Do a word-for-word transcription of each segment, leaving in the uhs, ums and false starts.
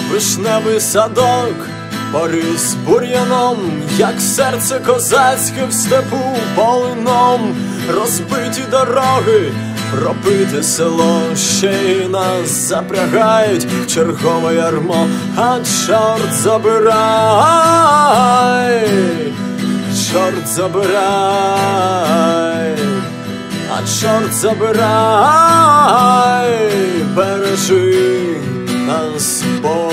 вишневий садок поріс бур'яном, як серце козацьке в степу полином. Розбиті дороги, пропите село, ще й нас запрягають в чергове ярмо. А чорт забирай, чорт забирай, а чорт забирай, бережи нас Бог.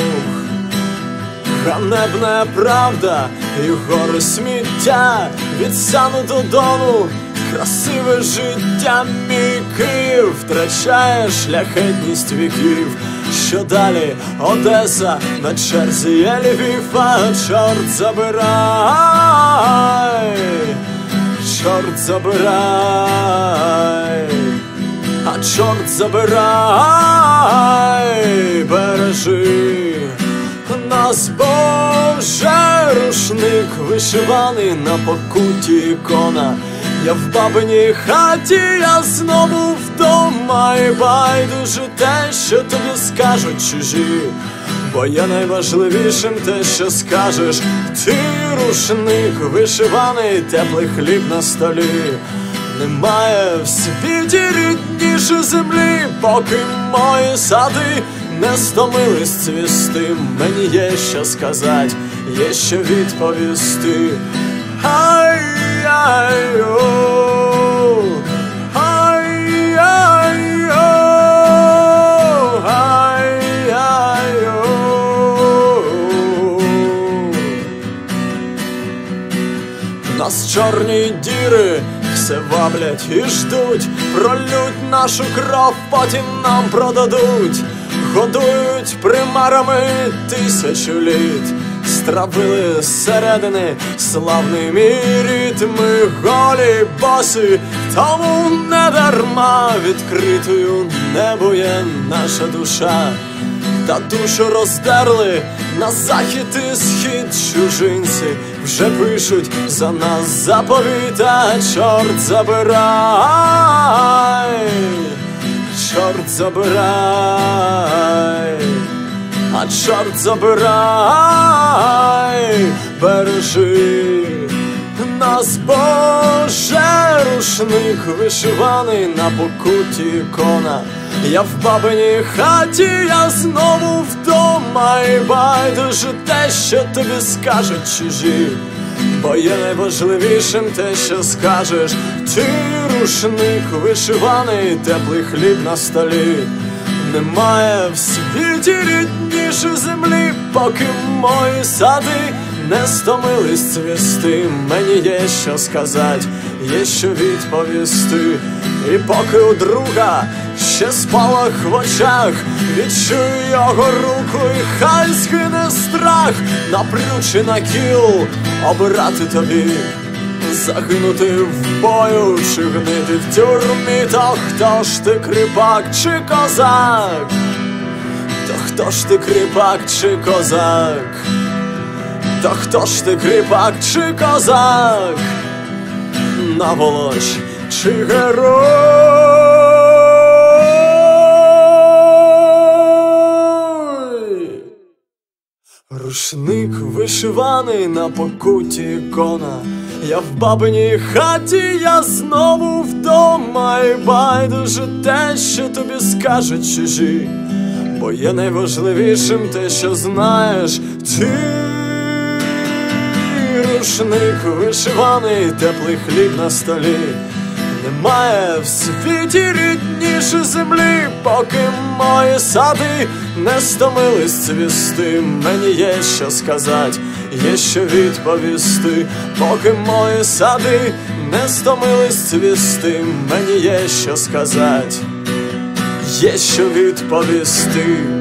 Ганебна правда і гори сміття від Сану до Дону. Красиве життя, мій Київ втрачає шляхетність віків. Що далі? Одеса, на черзі є Львів. А чорт забирай, чорт забирай, а чорт забирай, бережи нас, Боже. Рушник вишиваний, на покуті ікона. Я в бабиній хаті, я знову вдома. І байдуже те, що тобі скажуть чужі, бо є найважливішим те, що скажеш ти. Рушник вишиваний, теплий хліб на столі. Немає в світі рідніше землі, поки мої сади не стомились цвісти. Мені є що сказати, є що відповісти. Ай-яй-о, ай-яй-о, ай-яй-о. Нас чорні діри все ваблять і ждуть, пролють нашу кров, потім нам продадуть. Годують примарами тисячу літ, стравили зсередини славний мій рід. Ми голі боси, тому не дарма відкритою небо є наша душа. Та душу роздерли на захід і схід. Чужинці вже пишуть за нас заповіт. А чорт забирай, чорт забирай, а чорт забирай, бережи нас, Боже. Рушник вишиваний, на покуті ікона. Я в бабиній хаті, я знову вдома. І байдуже те, що тобі скажуть чужі, бо є найважливішим те, що скажеш ти. Рушник вишиваний, теплий хліб на столі. Немає в світі рідніше землі, поки мої сади не стомились цвісти. Мені є що сказати, є що відповісти. І поки у друга ще спалах в очах, відчуй його руку і хай згине страх. Напрючи на кіл, обирати тобі, загинути в бою чи гнити в тюрмі. То хто ж ти, кріпак чи козак? То хто ж ти, кріпак чи козак? То хто ж ти, кріпак чи козак? Наволоч чи герой? Рушник вишиваний, на покуті ікона. Я в бабиній хаті, я знову вдома. І байдуже те, що тобі скажуть чужі, бо є найважливішим те, що знаєш ти. Рушник вишиваний, теплий хліб на столі. Немає в світі рідніше землі, поки мої сади не стомились цвісти. Мені є що сказати, є що відповісти. Поки мої сади не стомились цвісти. Мені є що сказати, є що відповісти.